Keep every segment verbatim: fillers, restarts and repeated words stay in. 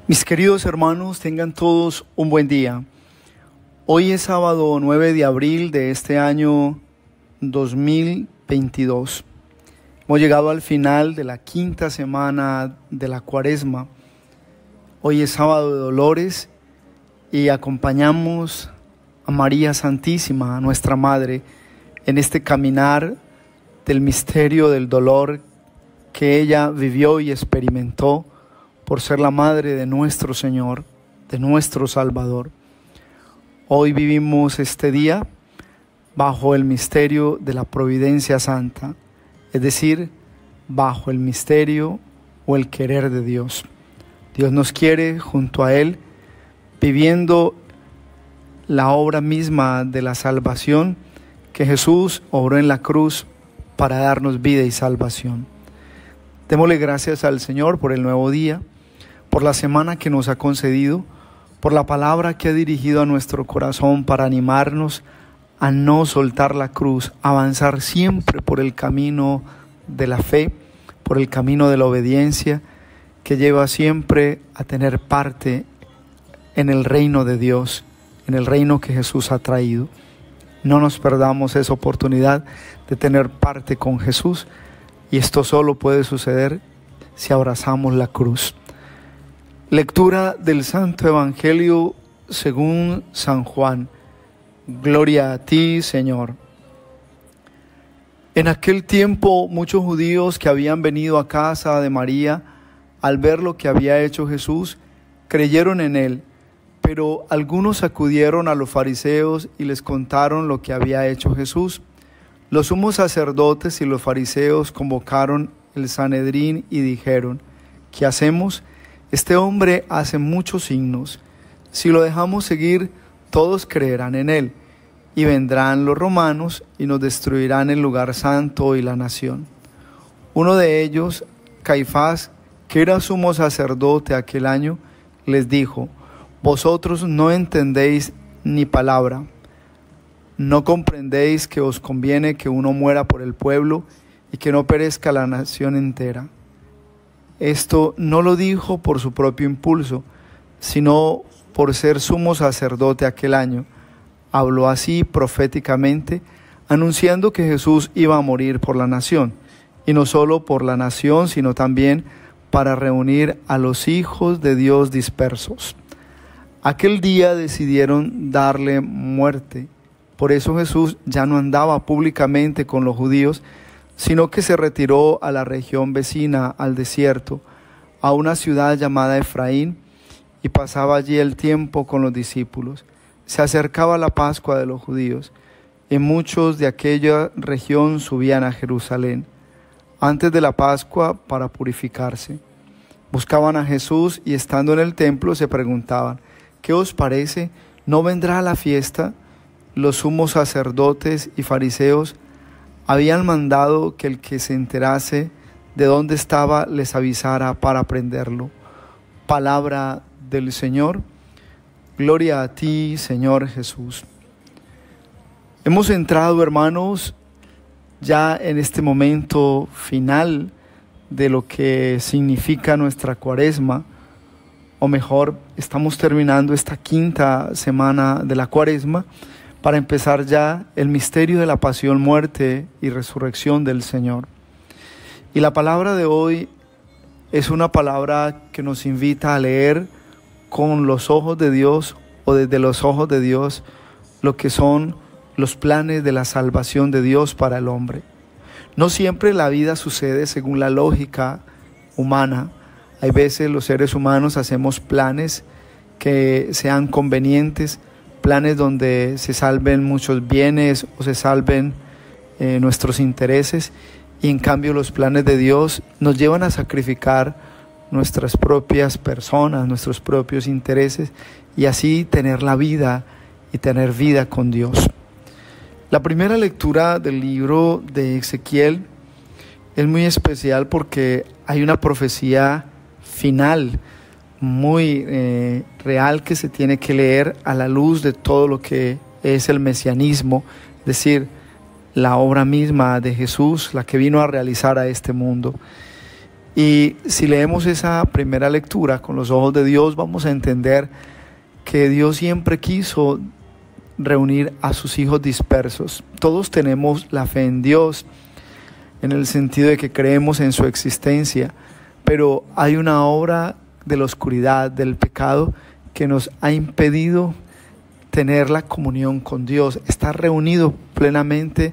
Mis queridos hermanos, tengan todos un buen día. Hoy es sábado nueve de abril de este año dos mil veintidós. Hemos llegado al final de la quinta semana de la Cuaresma. Hoy es sábado de Dolores y acompañamos a María Santísima, a nuestra Madre, en este caminar del misterio del dolor que ella vivió y experimentó por ser la madre de nuestro Señor, de nuestro Salvador. Hoy vivimos este día bajo el misterio de la providencia santa, es decir, bajo el misterio o el querer de Dios. Dios nos quiere junto a Él, viviendo la obra misma de la salvación que Jesús obró en la cruz para darnos vida y salvación. Démosle gracias al Señor por el nuevo día, por la semana que nos ha concedido, por la palabra que ha dirigido a nuestro corazón para animarnos a no soltar la cruz, a avanzar siempre por el camino de la fe, por el camino de la obediencia, que lleva siempre a tener parte en el reino de Dios, en el reino que Jesús ha traído. No nos perdamos esa oportunidad de tener parte con Jesús, y esto solo puede suceder si abrazamos la cruz. Lectura del Santo Evangelio según San Juan. Gloria a ti, Señor. En aquel tiempo, muchos judíos que habían venido a casa de María, al ver lo que había hecho Jesús, creyeron en él, pero algunos acudieron a los fariseos y les contaron lo que había hecho Jesús. Los sumos sacerdotes y los fariseos convocaron el Sanedrín y dijeron: ¿qué hacemos? Este hombre hace muchos signos. Si lo dejamos seguir, todos creerán en él, y vendrán los romanos y nos destruirán el lugar santo y la nación. Uno de ellos, Caifás, que era sumo sacerdote aquel año, les dijo: vosotros no entendéis ni palabra. ¿No comprendéis que os conviene que uno muera por el pueblo y que no perezca la nación entera? Esto no lo dijo por su propio impulso, sino por ser sumo sacerdote aquel año. Habló así proféticamente, anunciando que Jesús iba a morir por la nación, y no solo por la nación, sino también para reunir a los hijos de Dios dispersos. Aquel día decidieron darle muerte. Por eso Jesús ya no andaba públicamente con los judíos, sino que se retiró a la región vecina, al desierto, a una ciudad llamada Efraín, y pasaba allí el tiempo con los discípulos. Se acercaba la Pascua de los judíos, y muchos de aquella región subían a Jerusalén antes de la Pascua para purificarse. Buscaban a Jesús y estando en el templo se preguntaban: ¿qué os parece? ¿No vendrá a la fiesta? Los sumos sacerdotes y fariseos habían mandado que el que se enterase de dónde estaba les avisara para prenderlo. Palabra del Señor. Gloria a ti, Señor Jesús. Hemos entrado, hermanos, ya en este momento final de lo que significa nuestra Cuaresma, o mejor, estamos terminando esta quinta semana de la Cuaresma, para empezar ya el misterio de la pasión, muerte y resurrección del Señor. Y la palabra de hoy es una palabra que nos invita a leer con los ojos de Dios, o desde los ojos de Dios, lo que son los planes de la salvación de Dios para el hombre. No siempre la vida sucede según la lógica humana. Hay veces los seres humanos hacemos planes que sean convenientes, planes donde se salven muchos bienes o se salven eh, nuestros intereses, y en cambio los planes de Dios nos llevan a sacrificar nuestras propias personas, nuestros propios intereses, y así tener la vida y tener vida con Dios. La primera lectura del libro de Ezequiel es muy especial porque hay una profecía final muy eh, real que se tiene que leer a la luz de todo lo que es el mesianismo, es decir, la obra misma de Jesús, la que vino a realizar a este mundo. Y si leemos esa primera lectura con los ojos de Dios, vamos a entender que Dios siempre quiso reunir a sus hijos dispersos. Todos tenemos la fe en Dios, en el sentido de que creemos en su existencia, pero hay una obra de la oscuridad, del pecado, que nos ha impedido tener la comunión con Dios, estar reunido plenamente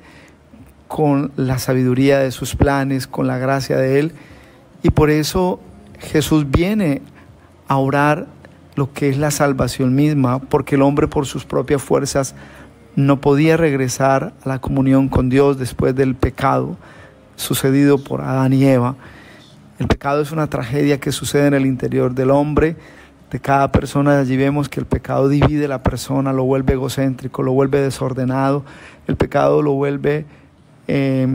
con la sabiduría de sus planes, con la gracia de Él. Y por eso Jesús viene a orar lo que es la salvación misma, porque el hombre por sus propias fuerzas no podía regresar a la comunión con Dios después del pecado sucedido por Adán y Eva. El pecado es una tragedia que sucede en el interior del hombre, de cada persona. Allí vemos que el pecado divide a la persona, lo vuelve egocéntrico, lo vuelve desordenado. El pecado lo vuelve, eh,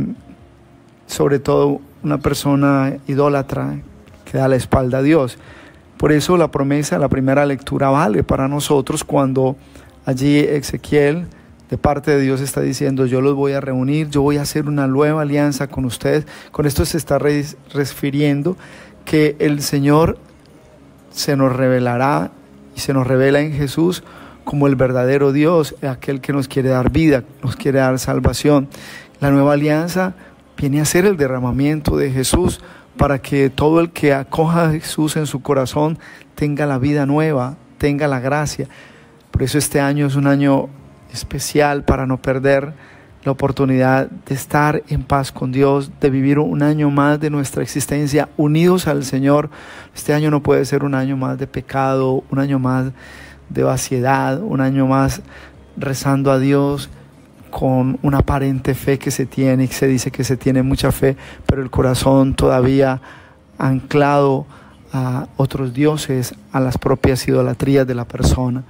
sobre todo, una persona idólatra que da la espalda a Dios. Por eso la promesa, la primera lectura vale para nosotros cuando allí Ezequiel, de parte de Dios, está diciendo: yo los voy a reunir, yo voy a hacer una nueva alianza con ustedes. Con esto se está refiriendo que el Señor se nos revelará y se nos revela en Jesús como el verdadero Dios, aquel que nos quiere dar vida, nos quiere dar salvación. La nueva alianza viene a ser el derramamiento de Jesús para que todo el que acoja a Jesús en su corazón tenga la vida nueva, tenga la gracia. Por eso este año es un año especial para no perder la oportunidad de estar en paz con Dios, de vivir un año más de nuestra existencia unidos al Señor. Este año no puede ser un año más de pecado, un año más de vaciedad, un año más rezando a Dios con una aparente fe que se tiene, y se dice que se tiene mucha fe, pero el corazón todavía anclado a otros dioses, a las propias idolatrías de la persona.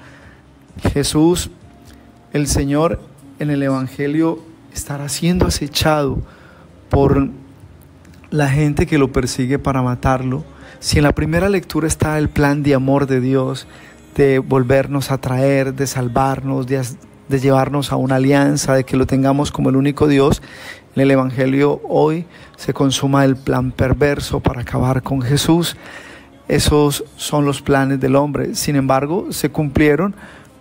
Jesús, el Señor, en el Evangelio estará siendo acechado por la gente que lo persigue para matarlo. Si en la primera lectura está el plan de amor de Dios, de volvernos a traer, de salvarnos, de de llevarnos a una alianza, de que lo tengamos como el único Dios, en el Evangelio hoy se consuma el plan perverso para acabar con Jesús. Esos son los planes del hombre. Sin embargo, se cumplieron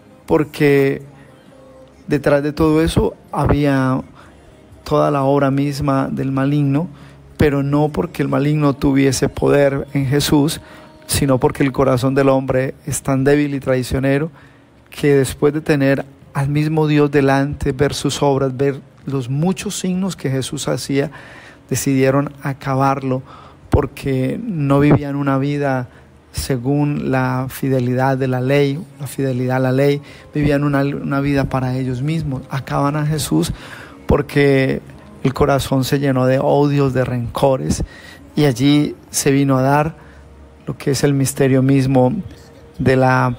porque detrás de todo eso había toda la obra misma del maligno, pero no porque el maligno tuviese poder en Jesús, sino porque el corazón del hombre es tan débil y traicionero que después de tener al mismo Dios delante, ver sus obras, ver los muchos signos que Jesús hacía, decidieron acabarlo porque no vivían una vida según la fidelidad de la ley, la fidelidad a la ley, vivían una, una vida para ellos mismos. Acaban a Jesús porque el corazón se llenó de odios, de rencores, y allí se vino a dar lo que es el misterio mismo de la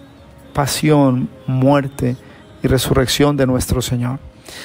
pasión, muerte y resurrección de nuestro Señor.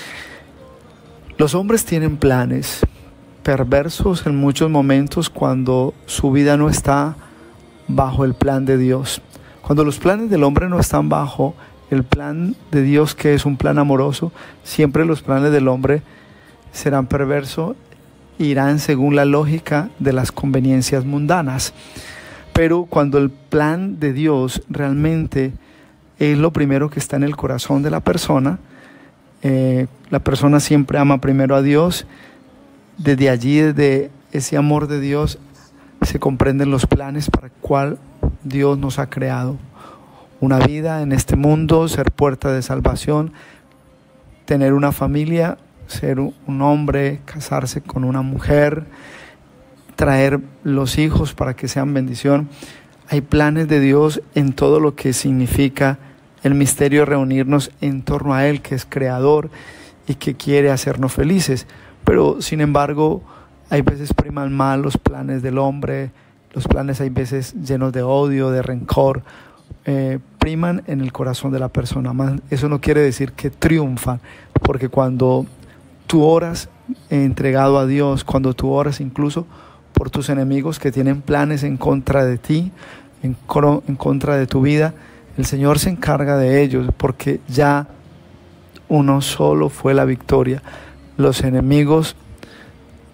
Los hombres tienen planes perversos en muchos momentos cuando su vida no está bajo el plan de Dios. Cuando los planes del hombre no están bajo el plan de Dios, que es un plan amoroso, siempre los planes del hombre serán perversos, irán según la lógica de las conveniencias mundanas. Pero cuando el plan de Dios realmente es lo primero que está en el corazón de la persona, eh, la persona siempre ama primero a Dios. Desde allí, desde ese amor de Dios, se comprenden los planes para el cual Dios nos ha creado. Una vida en este mundo, ser puerta de salvación, tener una familia, ser un hombre, casarse con una mujer, traer los hijos para que sean bendición. Hay planes de Dios en todo lo que significa el misterio de reunirnos en torno a Él, que es creador y que quiere hacernos felices. Pero sin embargo, hay veces priman mal los planes del hombre, los planes hay veces llenos de odio, de rencor, eh, priman en el corazón de la persona. Eso no quiere decir que triunfan, porque cuando tú oras entregado a Dios, cuando tú oras incluso por tus enemigos que tienen planes en contra de ti, en, en contra de tu vida, el Señor se encarga de ellos, porque ya uno solo fue la victoria. Los enemigos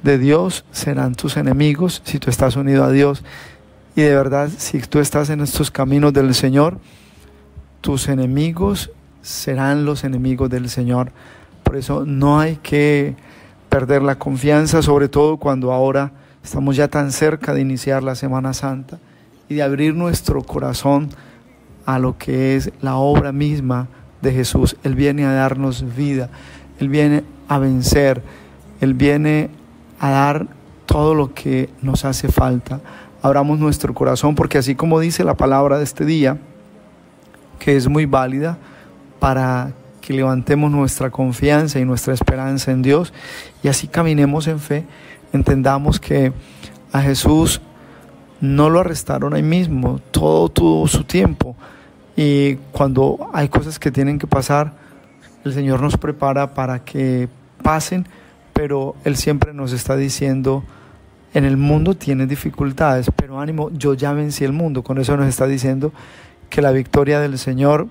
de Dios serán tus enemigos si tú estás unido a Dios. Y de verdad, si tú estás en estos caminos del Señor, tus enemigos serán los enemigos del Señor. Por eso no hay que perder la confianza, sobre todo cuando ahora estamos ya tan cerca de iniciar la Semana Santa y de abrir nuestro corazón a lo que es la obra misma de Jesús. Él viene a darnos vida, Él viene a vencer, Él viene a dar todo lo que nos hace falta. Abramos nuestro corazón, porque así como dice la palabra de este día, que es muy válida para que levantemos nuestra confianza y nuestra esperanza en Dios y así caminemos en fe, entendamos que a Jesús no lo arrestaron ahí mismo, todo tuvo su tiempo, y cuando hay cosas que tienen que pasar, el Señor nos prepara para que pasen, pero Él siempre nos está diciendo: en el mundo tienes dificultades, pero ánimo, yo ya vencí el mundo. Con eso nos está diciendo que la victoria del Señor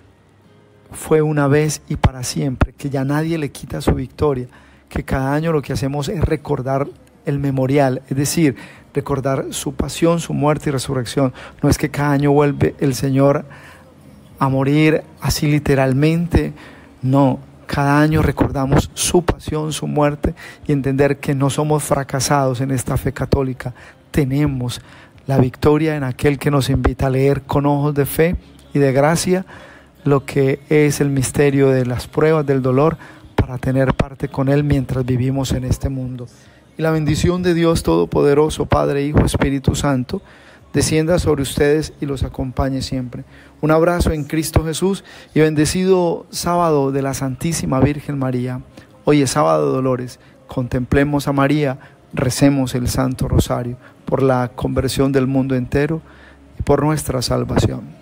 fue una vez y para siempre, que ya nadie le quita su victoria, que cada año lo que hacemos es recordar el memorial, es decir, recordar su pasión, su muerte y resurrección. No es que cada año vuelve el Señor a morir así literalmente, no, cada año recordamos su pasión, su muerte, y entender que no somos fracasados en esta fe católica. Tenemos la victoria en aquel que nos invita a leer con ojos de fe y de gracia lo que es el misterio de las pruebas del dolor, para tener parte con Él mientras vivimos en este mundo. Y la bendición de Dios Todopoderoso, Padre, Hijo, Espíritu Santo, descienda sobre ustedes y los acompañe siempre. Un abrazo en Cristo Jesús y bendecido sábado de la Santísima Virgen María. Hoy es sábado de Dolores. Contemplemos a María, recemos el Santo Rosario por la conversión del mundo entero y por nuestra salvación.